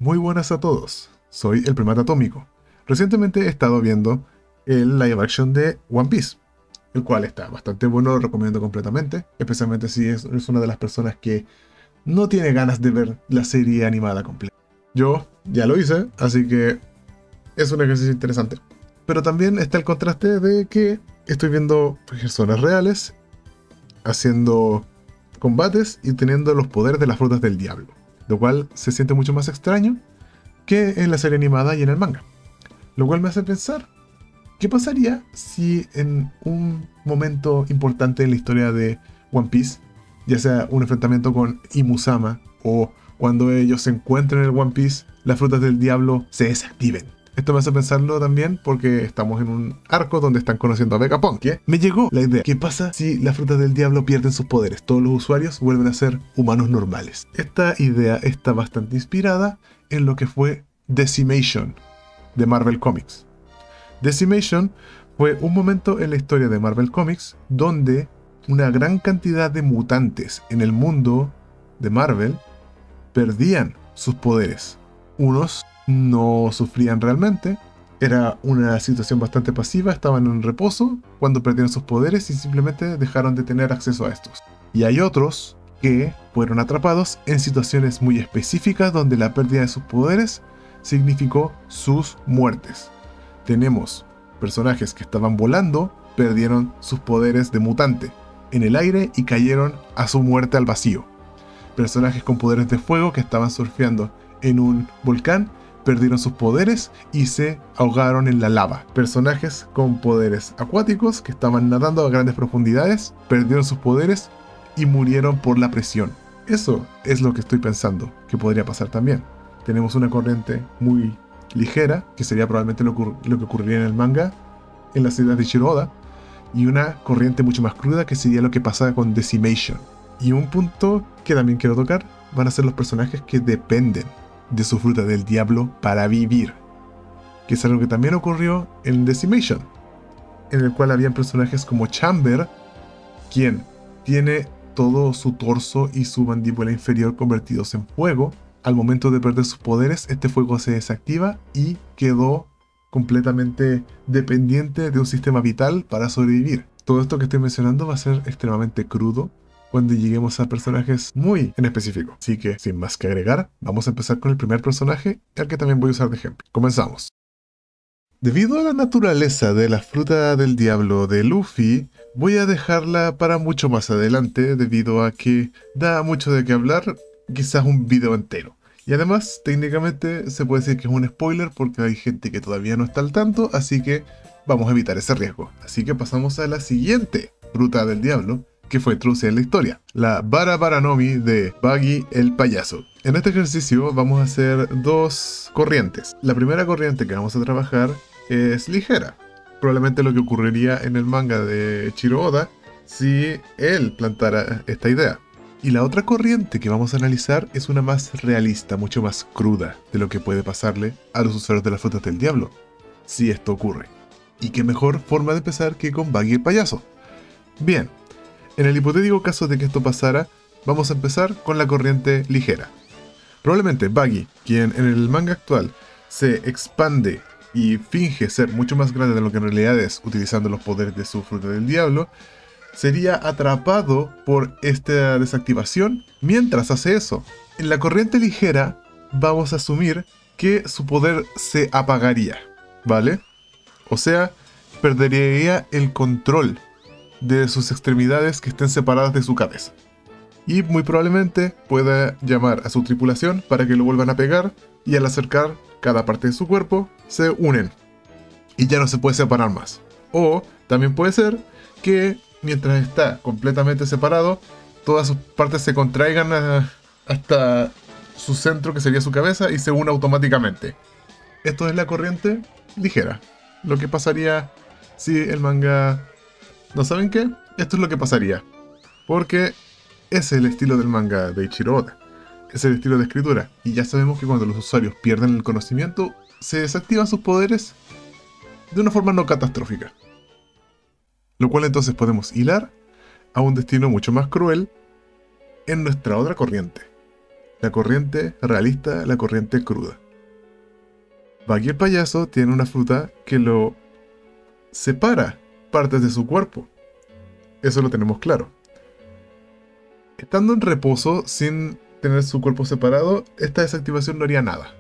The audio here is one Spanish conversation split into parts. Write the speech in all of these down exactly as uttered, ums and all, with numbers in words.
Muy buenas a todos, soy el Primata Atómico. Recientemente he estado viendo el live action de One Piece, el cual está bastante bueno, lo recomiendo completamente, especialmente si es, es una de las personas que no tiene ganas de ver la serie animada completa. Yo ya lo hice, así que es un ejercicio interesante. Pero también está el contraste de que estoy viendo personas reales haciendo combates y teniendo los poderes de las frutas del diablo, lo cual se siente mucho más extraño que en la serie animada y en el manga. Lo cual me hace pensar, ¿qué pasaría si en un momento importante en la historia de One Piece, ya sea un enfrentamiento con Imusama o cuando ellos se encuentren en el One Piece, las frutas del diablo se desactiven? Esto me hace pensarlo también porque estamos en un arco donde están conociendo a Vegapunk, ¿qué? Me llegó la idea, ¿qué pasa si las frutas del diablo pierden sus poderes? Todos los usuarios vuelven a ser humanos normales. Esta idea está bastante inspirada en lo que fue Decimation de Marvel Comics. Decimation fue un momento en la historia de Marvel Comics donde una gran cantidad de mutantes en el mundo de Marvel perdían sus poderes. Unos no sufrían realmente, era una situación bastante pasiva, estaban en reposo cuando perdieron sus poderes y simplemente dejaron de tener acceso a estos. Y hay otros que fueron atrapados en situaciones muy específicas donde la pérdida de sus poderes significó sus muertes. Tenemos personajes que estaban volando, perdieron sus poderes de mutante en el aire y cayeron a su muerte al vacío. Personajes con poderes de fuego que estaban surfeando en un volcán perdieron sus poderes y se ahogaron en la lava. Personajes con poderes acuáticos que estaban nadando a grandes profundidades perdieron sus poderes y murieron por la presión. Eso es lo que estoy pensando que podría pasar también. Tenemos una corriente muy ligera, que sería probablemente lo, lo que ocurriría en el manga, en la ciudad de Eiichiro Oda, y una corriente mucho más cruda que sería lo que pasa con Decimation. Y un punto que también quiero tocar van a ser los personajes que dependen de su fruta del diablo para vivir, que es algo que también ocurrió en Decimation, en el cual habían personajes como Chamber, quien tiene todo su torso y su mandíbula inferior convertidos en fuego. Al momento de perder sus poderes, este fuego se desactiva y quedó completamente dependiente de un sistema vital para sobrevivir. Todo esto que estoy mencionando va a ser extremadamente crudo cuando lleguemos a personajes muy en específico. Así que, sin más que agregar, vamos a empezar con el primer personaje, al que también voy a usar de ejemplo. Comenzamos. Debido a la naturaleza de la fruta del diablo de Luffy, voy a dejarla para mucho más adelante, debido a que da mucho de qué hablar, quizás un video entero. Y además, técnicamente, se puede decir que es un spoiler porque hay gente que todavía no está al tanto, así que vamos a evitar ese riesgo. Así que pasamos a la siguiente fruta del diablo, que fue introducida en la historia, la Bara Baranomi de Buggy el Payaso. En este ejercicio vamos a hacer dos corrientes. La primera corriente que vamos a trabajar es ligera, probablemente lo que ocurriría en el manga de Eiichiro Oda si él plantara esta idea. Y la otra corriente que vamos a analizar es una más realista, mucho más cruda de lo que puede pasarle a los usuarios de las frutas del diablo si esto ocurre. Y qué mejor forma de empezar que con Buggy el Payaso. Bien. En el hipotético caso de que esto pasara, vamos a empezar con la corriente ligera. Probablemente Buggy, quien en el manga actual se expande y finge ser mucho más grande de lo que en realidad es, utilizando los poderes de su fruta del diablo, sería atrapado por esta desactivación mientras hace eso. En la corriente ligera, vamos a asumir que su poder se apagaría, ¿vale? O sea, perdería el control de sus extremidades que estén separadas de su cabeza. Y muy probablemente pueda llamar a su tripulación para que lo vuelvan a pegar, y al acercar cada parte de su cuerpo, se unen. Y ya no se puede separar más. O también puede ser que mientras está completamente separado, todas sus partes se contraigan a, hasta su centro, que sería su cabeza, y se une automáticamente. Esto es la corriente ligera. Lo que pasaría si el manga... ¿No saben qué? Esto es lo que pasaría. Porque ese es el estilo del manga de Eiichiro Oda. Es el estilo de escritura. Y ya sabemos que cuando los usuarios pierden el conocimiento, se desactivan sus poderes de una forma no catastrófica. Lo cual entonces podemos hilar a un destino mucho más cruel en nuestra otra corriente. la corriente realista, la corriente cruda. Buggy el payaso tiene una fruta que lo separa partes de su cuerpo. Eso lo tenemos claro. Estando en reposo, sin tener su cuerpo separado, esta desactivación no haría nada.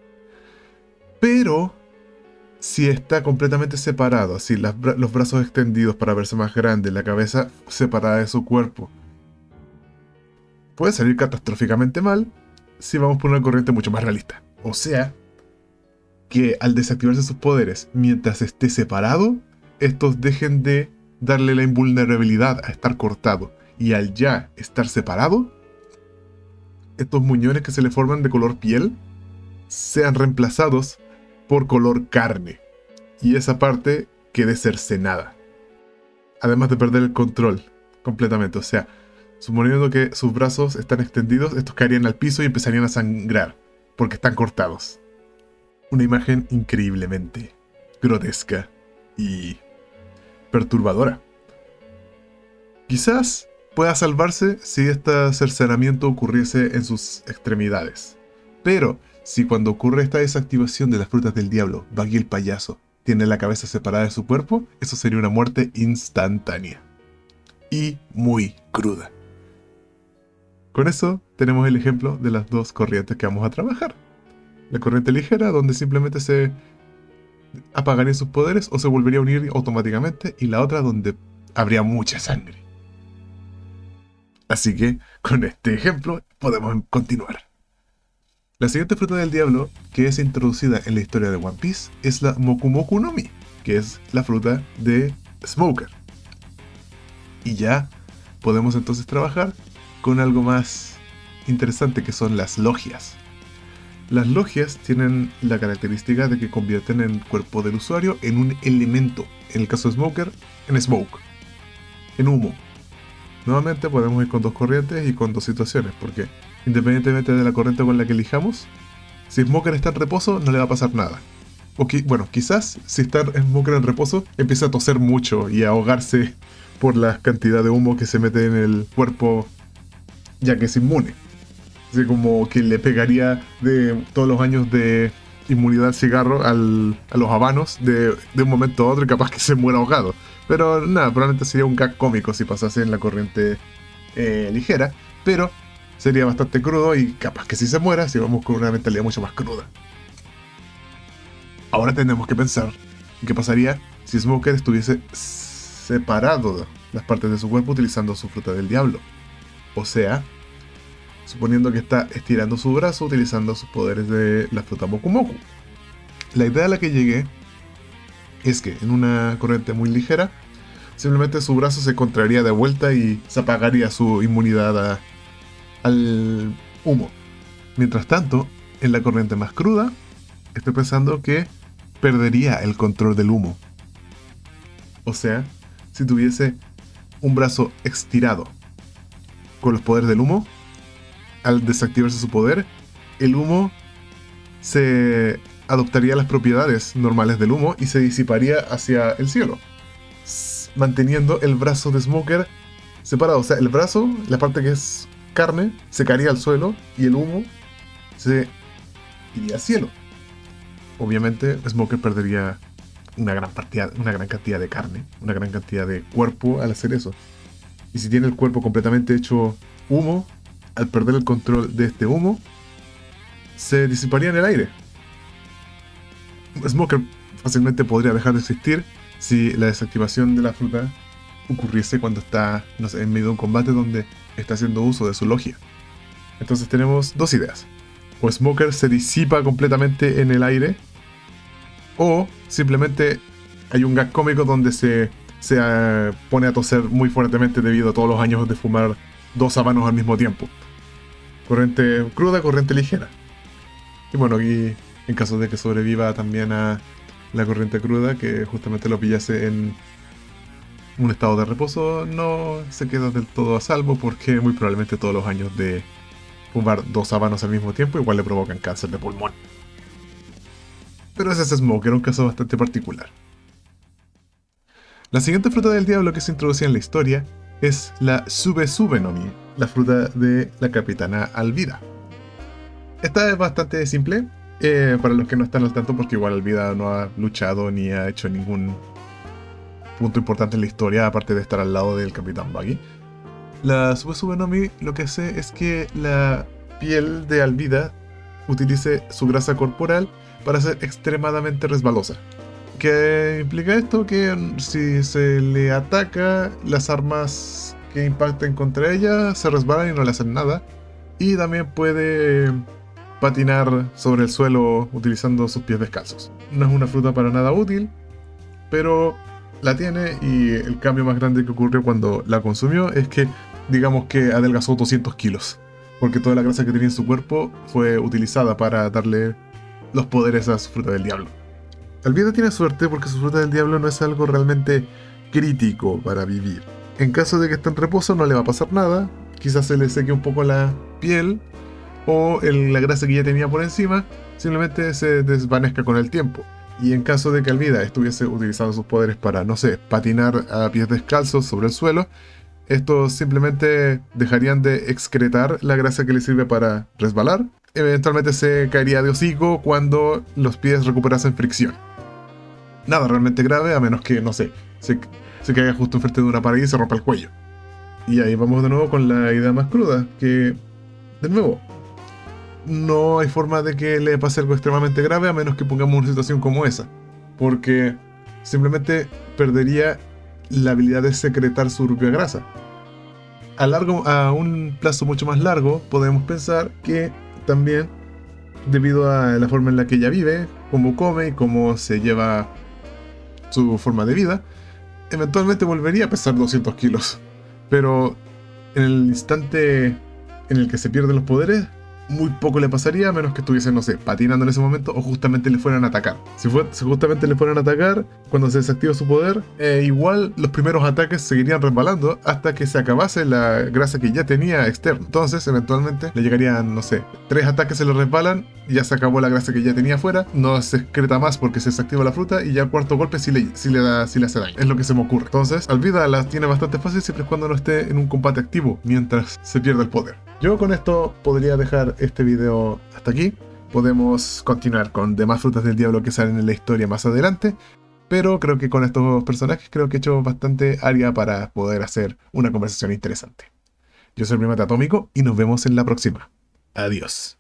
Pero si está completamente separado, así las bra los brazos extendidos para verse más grande, la cabeza separada de su cuerpo, puede salir catastróficamente mal si vamos por una corriente mucho más realista. O sea, que al desactivarse sus poderes mientras esté separado, estos dejen de darle la invulnerabilidad a estar cortado. Y al ya estar separado, estos muñones que se le forman de color piel sean reemplazados por color carne. Y esa parte quede cercenada. Además de perder el control completamente. O sea, suponiendo que sus brazos están extendidos, estos caerían al piso y empezarían a sangrar. Porque están cortados. Una imagen increíblemente grotesca y perturbadora. Quizás pueda salvarse si este cercenamiento ocurriese en sus extremidades. Pero si cuando ocurre esta desactivación de las frutas del diablo, Buggy el payaso tiene la cabeza separada de su cuerpo, eso sería una muerte instantánea. Y muy cruda. Con eso tenemos el ejemplo de las dos corrientes que vamos a trabajar. La corriente ligera, donde simplemente se apagarían sus poderes o se volvería a unir automáticamente, y la otra donde habría mucha sangre. Así que, con este ejemplo, podemos continuar. La siguiente fruta del diablo que es introducida en la historia de One Piece es la Moku Moku no Mi, que es la fruta de Smoker. Y ya podemos entonces trabajar con algo más interesante, que son las logias. Las logias tienen la característica de que convierten el cuerpo del usuario en un elemento. En el caso de Smoker, en smoke, en humo. Nuevamente podemos ir con dos corrientes y con dos situaciones, porque independientemente de la corriente con la que elijamos, si Smoker está en reposo no le va a pasar nada. O qui bueno, quizás si está Smoker en reposo empieza a toser mucho y a ahogarse por la cantidad de humo que se mete en el cuerpo, ya que es inmune. Así como que le pegaría de todos los años de inmunidad al cigarro al, a los habanos de, de un momento a otro, y capaz que se muera ahogado. Pero nada, probablemente sería un gag cómico si pasase en la corriente eh, ligera, pero sería bastante crudo y capaz que si se muera si vamos con una mentalidad mucho más cruda. Ahora tenemos que pensar qué pasaría si Smoker estuviese separado de las partes de su cuerpo utilizando su fruta del diablo. O sea, suponiendo que está estirando su brazo utilizando sus poderes de la fruta Moku Moku. La idea a la que llegué es que en una corriente muy ligera, simplemente su brazo se contraería de vuelta y se apagaría su inmunidad a, al humo. Mientras tanto, en la corriente más cruda, estoy pensando que perdería el control del humo. O sea, si tuviese un brazo estirado con los poderes del humo, al desactivarse su poder, el humo se adoptaría las propiedades normales del humo y se disiparía hacia el cielo, manteniendo el brazo de Smoker separado. O sea, el brazo, la parte que es carne, se caería al suelo y el humo se iría al cielo. Obviamente, Smoker perdería una gran, partida, una gran cantidad de carne, una gran cantidad de cuerpo al hacer eso. Y si tiene el cuerpo completamente hecho humo, al perder el control de este humo, se disiparía en el aire. Smoker fácilmente podría dejar de existir si la desactivación de la fruta ocurriese cuando está, no sé, en medio de un combate donde está haciendo uso de su logia. Entonces tenemos dos ideas. O Smoker se disipa completamente en el aire, o simplemente hay un gag cómico donde se, se uh, pone a toser muy fuertemente debido a todos los años de fumar dos habanos al mismo tiempo. Corriente cruda, corriente ligera. Y bueno, aquí en caso de que sobreviva también a la corriente cruda, que justamente lo pillase en un estado de reposo, no se queda del todo a salvo, porque muy probablemente todos los años de fumar dos habanos al mismo tiempo igual le provocan cáncer de pulmón. Pero ese es Smoker, un caso bastante particular. La siguiente fruta del diablo que se introducía en la historia es la Sube Sube no Mi, la fruta de la capitana Alvida. Esta es bastante simple, eh, para los que no están al tanto, porque igual Alvida no ha luchado ni ha hecho ningún punto importante en la historia, aparte de estar al lado del Capitán Buggy. La Sube Sube no Mi lo que hace es que la piel de Alvida utilice su grasa corporal para ser extremadamente resbalosa. ¿Qué implica esto? Que si se le ataca, las armas que impacten contra ella se resbalan y no le hacen nada. Y también puede patinar sobre el suelo utilizando sus pies descalzos. No es una fruta para nada útil, pero la tiene, y el cambio más grande que ocurrió cuando la consumió es que, digamos que adelgazó doscientos kilos, porque toda la grasa que tenía en su cuerpo fue utilizada para darle los poderes a su fruta del diablo. Alvida tiene suerte porque su fruta del diablo no es algo realmente crítico para vivir. En caso de que esté en reposo no le va a pasar nada, quizás se le seque un poco la piel, o el, la grasa que ya tenía por encima simplemente se desvanezca con el tiempo. Y en caso de que Alvida estuviese utilizando sus poderes para, no sé, patinar a pies descalzos sobre el suelo, estos simplemente dejarían de excretar la grasa que le sirve para resbalar. Eventualmente se caería de hocico cuando los pies recuperasen fricción. Nada realmente grave, a menos que, no sé, se, se caiga justo enfrente de una pared y se rompa el cuello. Y ahí vamos de nuevo con la idea más cruda, que, de nuevo, no hay forma de que le pase algo extremadamente grave a menos que pongamos una situación como esa, porque simplemente perdería la habilidad de secretar su propia grasa. A, largo, a un plazo mucho más largo podemos pensar que también, debido a la forma en la que ella vive, cómo come y cómo se lleva su forma de vida, eventualmente volvería a pesar doscientos kilos. Pero en el instante en el que se pierden los poderes, muy poco le pasaría, a menos que estuviesen, no sé, patinando en ese momento o justamente le fueran a atacar. Si, fue, si justamente le fueran a atacar, cuando se desactiva su poder, eh, igual los primeros ataques seguirían resbalando hasta que se acabase la grasa que ya tenía externa. Entonces, eventualmente, le llegarían, no sé, tres ataques se le resbalan, ya se acabó la grasa que ya tenía afuera, no se excreta más porque se desactiva la fruta, y ya el cuarto golpe sí le, sí le, da, sí le hace daño. Es lo que se me ocurre. Entonces, Alvida la tiene bastante fácil siempre y cuando no esté en un combate activo mientras se pierde el poder. Yo con esto podría dejar este video hasta aquí. Podemos continuar con demás frutas del diablo que salen en la historia más adelante, pero creo que con estos personajes creo que he hecho bastante área para poder hacer una conversación interesante. Yo soy el Primate Atómico y nos vemos en la próxima. Adiós.